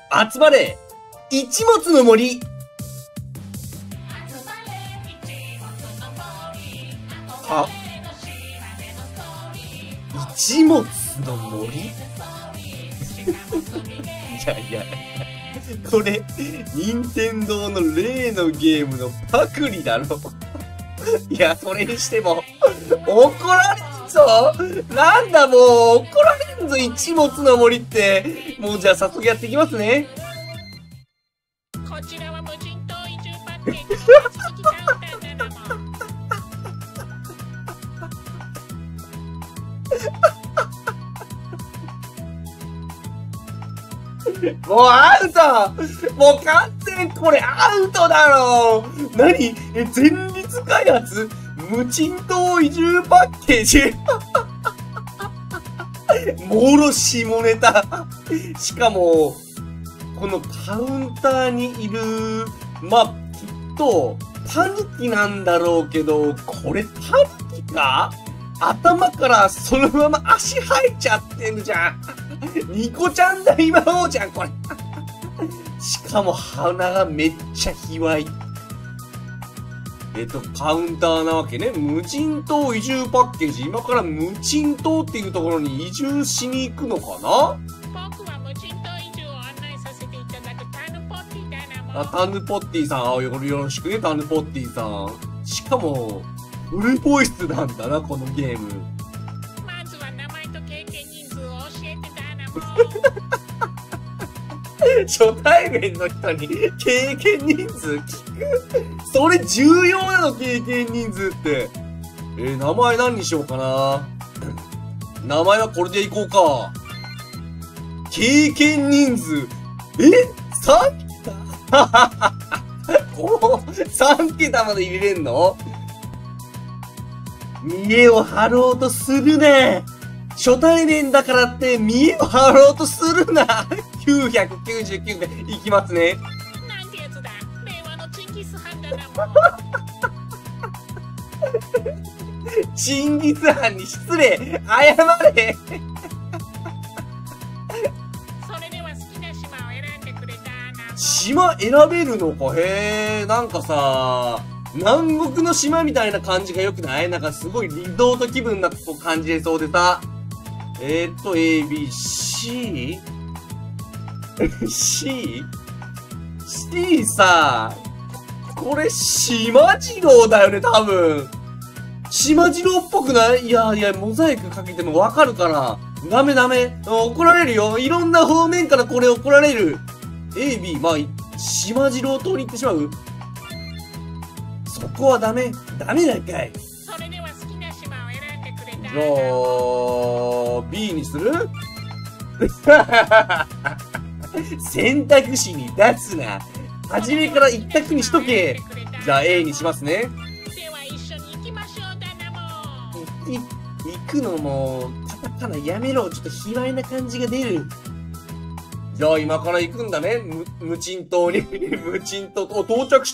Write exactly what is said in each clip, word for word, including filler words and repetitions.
集まれ一物の森。は一物の森いやいや、これ、任天堂の例のゲームのパクリだろいや、それにしても、怒られんぞなんだもう、怒られんぞ一物の森って。もうじゃあ早速やっていきますね。 こちらは無人島移住パッケージ続きカウンターだなもうアウトもう完全これアウトだろ何え、全立開発無人島移住パッケージもろ下ネタしかも、このカウンターにいる、まあ、きっと、タヌキなんだろうけど、これタヌキか？頭からそのまま足生えちゃってるじゃん。ニコちゃん大魔王じゃん、これ。しかも鼻がめっちゃ卑猥。えっと、カウンターなわけね。無人島移住パッケージ。今から無人島っていうところに移住しに行くのかな？ 僕は無人島移住を案内させていただくタヌポッティだなもん。 あ、タヌポッティさん、あ、よろしくね、タヌポッティさん。しかも、フルボイスなんだな、このゲーム。 まずは名前と経験人数を教えてだなもん。 初対面の人に経験人数聞く？それ重要なの、経験人数って。えー、名前何にしようかな。名前はこれでいこうか。経験人数。え ?さん 桁こう、さん桁まで入れれんの？見栄を張ろうとするね。初対面だからって見栄を張ろうとするな。きゅうひゃくきゅうじゅうきゅうでいきますね。 なんてやつだ。令和のチンギスハンだなもん。 チンギスハンに失礼。謝れ。 それでは好きな島を選んでくれたな。 島選べるのか？へえ、なんかさ、南国の島みたいな感じが良くない？なんかすごいリゾート気分な感じでそうでさ。えーっと、A、B、C？ C？ C さ、これ島次郎だよね、多分。島次郎っぽくない？いやいや、モザイクかけてもわかるから。ダメダメ。怒られるよ。いろんな方面からこれ怒られる。A、B、まあ、島次郎島に行ってしまう？そこはダメ。ダメだんかい。 それでは好きな島を選んでくれたな。 じゃあ、B にする？選択肢に出すな。初めから一択にしとけ。じゃあ A にしますね。 では一緒に行きましょうだなもん。 い、行くのも、カタカナやめろ。ちょっと卑猥な感じが出る。じゃあ今から行くんだね。む、無人島に。無人島、お、到着した。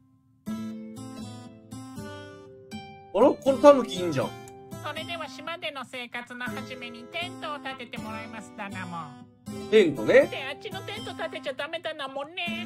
あら？これタヌキいいんじゃん。 それでは島での生活の始めにテントを立ててもらいますだなもん。 テントね。 で、あっちのテント立てちゃダメだなもんね。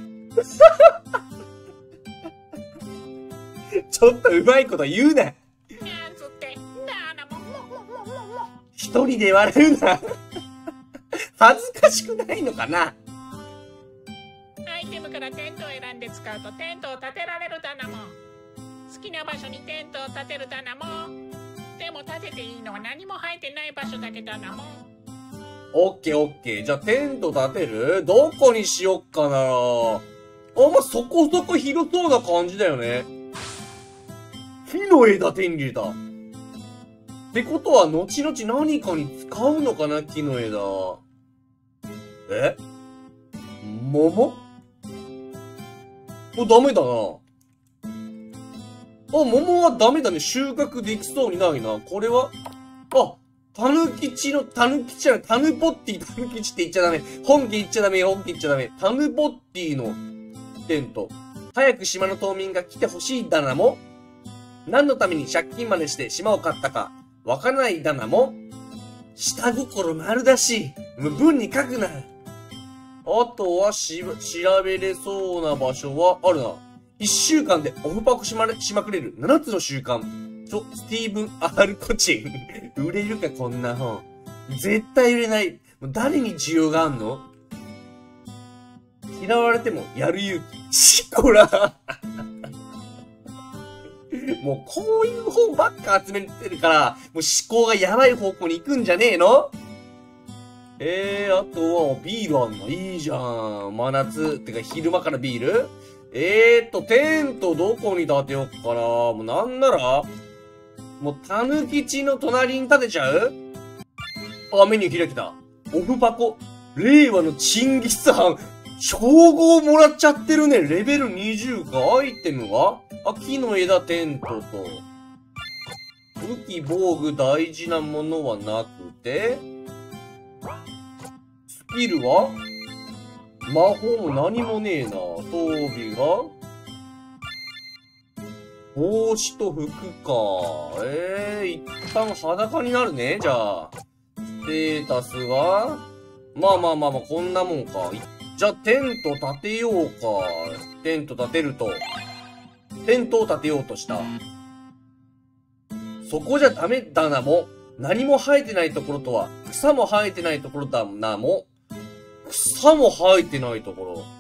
ちょっとうまいこと言うな。 なんつって、だなもん。ももももも。 一人で笑うな。恥ずかしくないのかな？ アイテムからテントを選んで使うとテントを立てられるだなもん。好きな場所にテントを立てるだなもん。でも立てていいのは何も生えてない場所だけだなもん。 オッケーオッケー。じゃあテント立てる？どこにしよっかな。あ、まあ、そこそこ広そうな感じだよね。木の枝手に入れた。ってことは、後々何かに使うのかな、木の枝。え？桃？お、ダメだな。あ、桃はダメだね。収穫できそうにないな。これは、あ、タヌキチの、タヌキチじゃない、タヌポッティ、タヌキチって言っちゃダメ。本家言っちゃダメ、本家言っちゃダメ。タヌポッティのテント。早く島の島民が来てほしいだなも。何のために借金までして島を買ったか、わからないだなも。下心丸だし、文に書くな。 あとはし、調べれそうな場所はあるな。一週間でオフパコしまれ、しまくれる七つの習慣。ちょ、スティーブン・アールコチン。売れるか、こんな本。絶対売れない。誰に需要があんの？嫌われてもやる勇気。しこら。もうこういう本ばっか集めてるから、もう思考がやばい方向に行くんじゃねえの？えー、あとはビールあんの？いいじゃん。真夏。てか昼間からビール？えーっと、テントどこに建てようかな。もうなんならもう、たぬきちの隣に建てちゃう？あ、メニュー開けた。オフパコ。令和のチンギスハン。称号もらっちゃってるね。レベルにじゅうか。アイテムはあ、木の枝テントと。武器、防具、大事なものはなくて。スキルは魔法も何もねえな。装備が帽子と服か。ええー、一旦裸になるね。じゃあ。ステータスがまあまあまあまあ、こんなもんか。じゃあ、テント建てようか。テント建てると。テントを建てようとした。そこじゃダメだなも。何も生えてないところとは、草も生えてないところだなも。草も生えてないところ。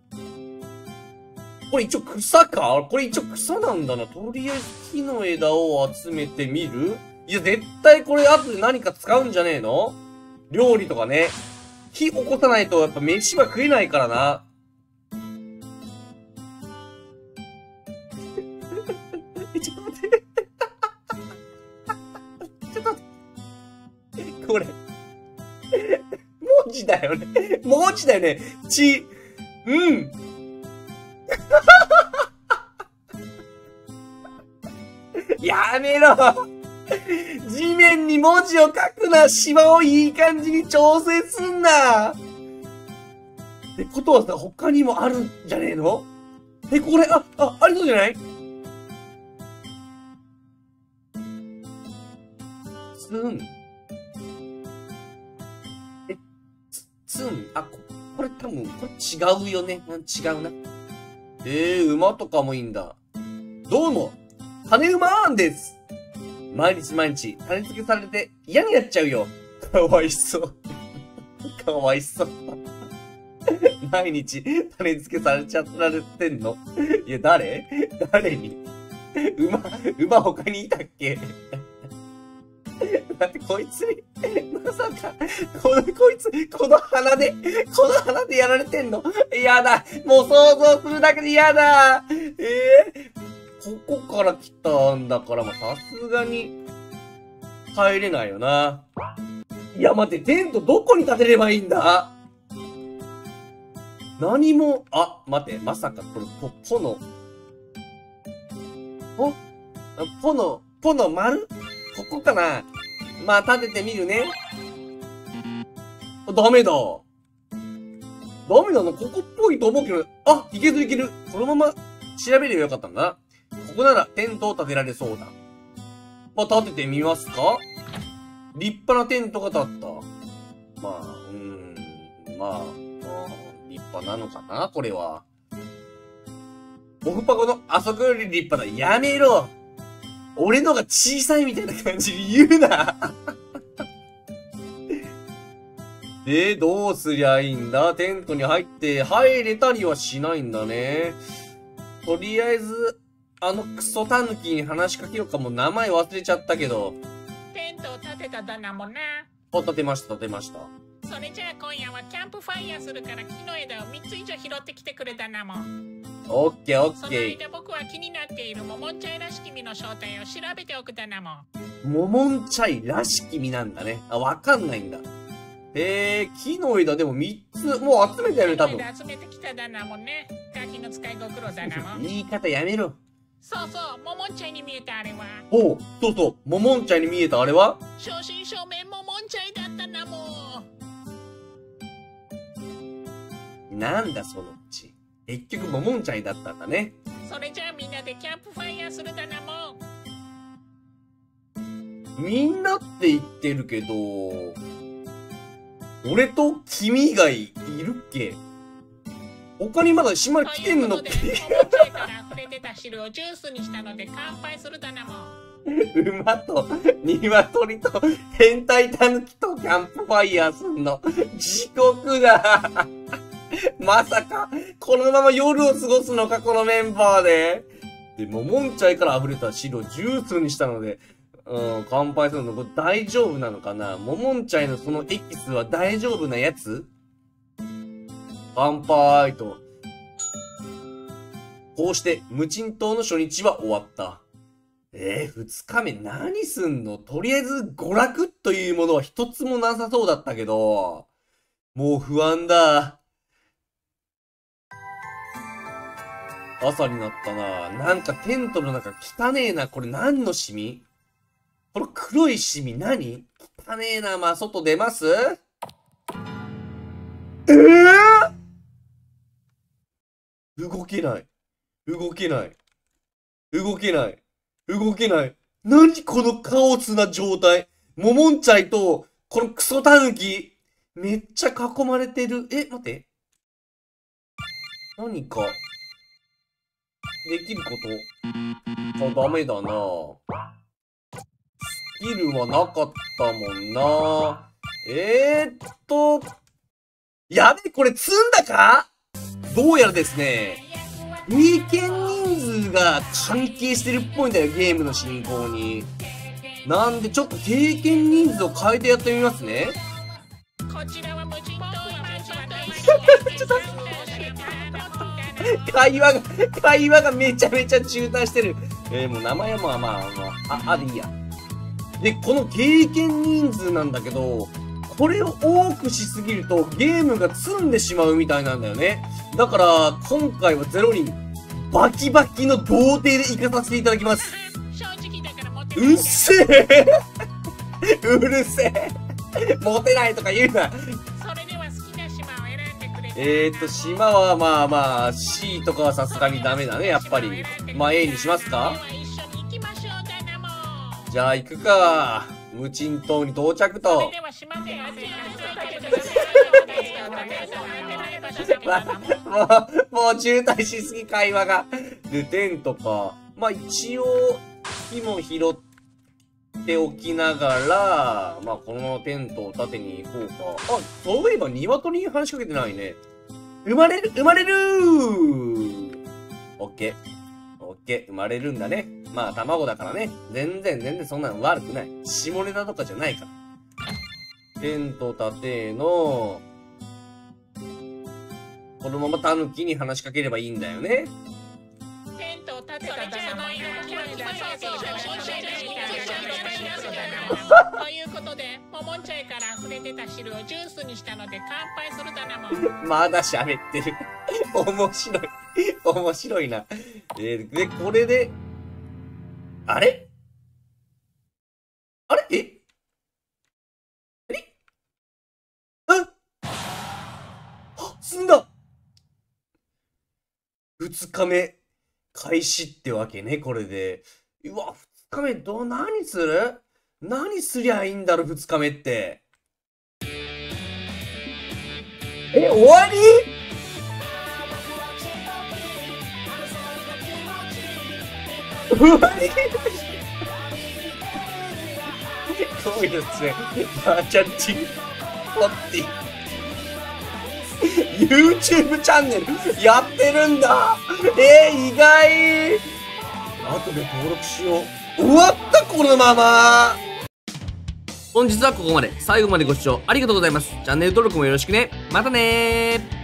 これ一応草か？これ一応草なんだな。とりあえず木の枝を集めてみる？いや、絶対これ後で何か使うんじゃねえの？料理とかね。火起こさないとやっぱ飯は食えないからな。ちょっと待って。ちょっと待って。これ。文字だよね。文字だよね。ち、うん。やめろ。地面に文字を書くな。芝をいい感じに調整すんな。ってことはさ、他にもあるんじゃねえの？え、これ、あ、あ、ありそうじゃない？ツン。え、ツ、ツン。あ、こ、これ多分、これ違うよね。違うな。えー、馬とかもいいんだ。どうも、羽馬ーンです。毎日毎日種付けされて嫌になっちゃうよ。かわいそう。かわいそう。毎日種付けされちゃられてんの？いや、誰？誰に？馬、馬他にいたっけ？だってこいつに、まさか、この、こいつ、この鼻で、この鼻でやられてんの？やだ。もう想像するだけでやだ。ええーここから来たんだから、まあ、さすがに、入れないよな。いや、待って、テントどこに建てればいいんだ？何も、あ、待って、まさか、これ、ポ、ポの、ポポの、ポの丸？ここかな？まあ、建ててみるね。ダメだ。ダメだな、ここっぽいと思うけど、あ、いけるいける。このまま調べればよかったんだな。ここならテントを建てられそうだ。まあ、建ててみますか？立派なテントが建った。まあ、うーん、まあ、立派なのかなこれは。オフパコのあそこより立派だ。やめろ！俺のが小さいみたいな感じに言うなで、どうすりゃいいんだ？テントに入って、入れたりはしないんだね。とりあえず、あのクソタヌキに話しかけようかも。名前忘れちゃったけど。 テントを建てただなもな。 あ、建てました、建てました。 それじゃあ今夜はキャンプファイヤーするから木の枝をみっつ以上拾ってきてくれたなもん。 オッケーオッそのケー。 間僕は気になっているモモンチャイらしき実の正体を調べておくだなもん。 モモンチャイらしき実なんだね。あ、わかんないんだ。へえ、木の枝でもみっつ、もう集めたよね、多分。 木の枝集めてきただなもんね。ガキの使いご苦労だなもん。 言い方やめろ。 そうそう、モモンチャイに見えたあれは。 おう、そうそう、モモンチャイに見えたあれは正真正銘モモンチャイだったなもん。なんだそのうち。結局モモンチャイだったんだね。 それじゃあみんなでキャンプファイヤーするだなもん。 みんなって言ってるけど、俺と君以外いるっけ？他にまだ島来てんのっとけ？ いうことで、おもちゃから溢れてた汁をジュースにしたので乾杯するだなもん。 馬と鶏と変態タヌキとキャンプファイヤーすんの。地獄だ。まさか、このまま夜を過ごすのか、このメンバーで。で、ももんちゃいから溢れた汁をジュースにしたので、うん、乾杯するの、これ大丈夫なのかな？ももんちゃいのそのエキスは大丈夫なやつ？乾杯と。こうして、無人島の初日は終わった。えー、二日目何すんの？とりあえず娯楽というものは一つもなさそうだったけど、もう不安だ。朝になったな。なんかテントの中汚ねえな。これ何のシミ？この黒いシミ何？汚ねえな。まあ、外出ます？えぇ、ー、動けない。動けない。動けない。動けない。何このカオスな状態。ももんちゃいと、このクソタヌキ。めっちゃ囲まれてる。え、待って。何か、できることあ、ダメだな。スキルはなかったもんな。えー、っと、やべ、これ積んだか？どうやらですね、経験人数が関係してるっぽいんだよ、ゲームの進行に。なんで、ちょっと経験人数を変えてやってみますね。 こちらは無人島ちょっと会話が、会話がめちゃめちゃ中断してる。えー、もう名前はまあまあまあ、あ、あでいいや。で、この経験人数なんだけど、これを多くしすぎるとゲームが積んでしまうみたいなんだよね。だから、今回はゼロにん、バキバキの童貞で行かさせていただきます。うっせえうるせえモテないとか言うな。えーっと、島はまあまあ、C とかはさすがにダメだね、やっぱり。まあ A にしますか？じゃあ行くか。無人島に到着と。もう、もう渋滞しすぎ会話が。で、テントか。まあ一応、火も拾っておきながら、まあこのままテントを立てに行こうか。あ、そういえば鶏に話しかけてないね。生まれる、生まれるーオッケー。オッケー、生まれるんだね。まあ、卵だからね。全然、全然そんなの悪くない。下ネタとかじゃないから。テント立ての、このままタヌキに話しかければいいんだよね。 テントを立てただけのということで、ももんちゃいから溢れてた汁をジュースにしたので乾杯するだなもん。 まだ喋ってる。面白い。面白いな。えー、で、これで、あれあれえあれああ済んだ二日目、開始ってわけね、これで。うわ、二日目、どう、何する何すりゃいいんだろ、二日目って。え、終わり終わりこういうですね、バーチャンチンポッティ。YouTube チャンネルやってるんだ。えー、意外。後で登録しよう。終わったこのまま。本日はここまで。最後までご視聴ありがとうございます。チャンネル登録もよろしくね。またねー。